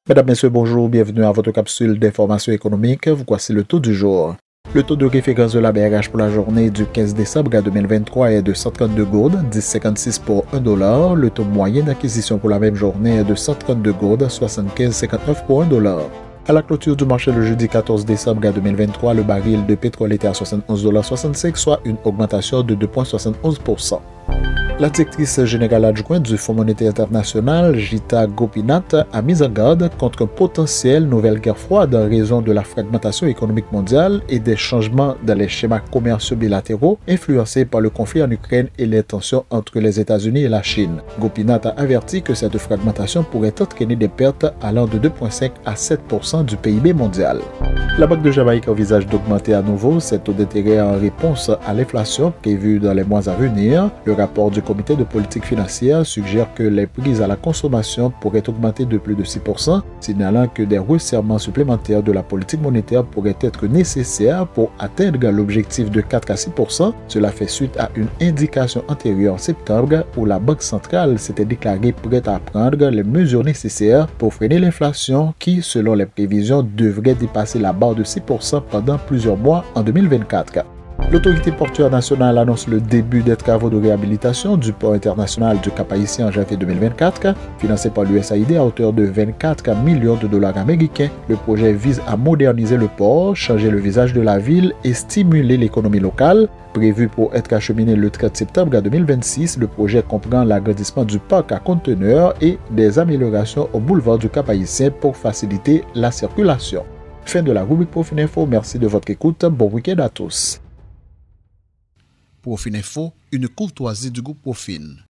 Mesdames, Messieurs, bonjour, bienvenue à votre capsule d'information économique. Voici le taux du jour. Le taux de référence de la BRH pour la journée du 15 décembre 2023 est de 132 gourdes, 10,56 pour 1 dollar. Le taux moyen d'acquisition pour la même journée est de 132 gourdes, 75,59 pour 1 dollar. À la clôture du marché le jeudi 14 décembre 2023, le baril de pétrole était à 71,65 $, soit une augmentation de 2,71%. La directrice générale adjointe du Fonds monétaire international, Gita Gopinath, a mis en garde contre une potentielle nouvelle guerre froide en raison de la fragmentation économique mondiale et des changements dans les schémas commerciaux bilatéraux influencés par le conflit en Ukraine et les tensions entre les États-Unis et la Chine. Gopinath a averti que cette fragmentation pourrait entraîner des pertes allant de 2,5 à 7% du PIB mondial. La Banque de Jamaïque envisage d'augmenter à nouveau ses taux d'intérêt en réponse à l'inflation prévue dans les mois à venir. Le rapport du comité de politique financière suggère que les prix à la consommation pourraient augmenter de plus de 6%, signalant que des resserrements supplémentaires de la politique monétaire pourraient être nécessaires pour atteindre l'objectif de 4 à 6%. Cela fait suite à une indication antérieure en septembre où la Banque centrale s'était déclarée prête à prendre les mesures nécessaires pour freiner l'inflation qui, selon les prévisions, devrait dépasser la barre de 6% pendant plusieurs mois en 2024. L'autorité portuaire nationale annonce le début des travaux de réhabilitation du port international du Cap-Haïtien en janvier 2024, financé par l'USAID à hauteur de 24 millions de dollars américains. Le projet vise à moderniser le port, changer le visage de la ville et stimuler l'économie locale. Prévu pour être acheminé le 30 septembre 2026, le projet comprend l'agrandissement du parc à conteneurs et des améliorations au boulevard du Cap-Haïtien pour faciliter la circulation. Fin de la rubrique Profininfo, merci de votre écoute, bon week-end à tous. Profininfo, une courtoisie du groupe Profin.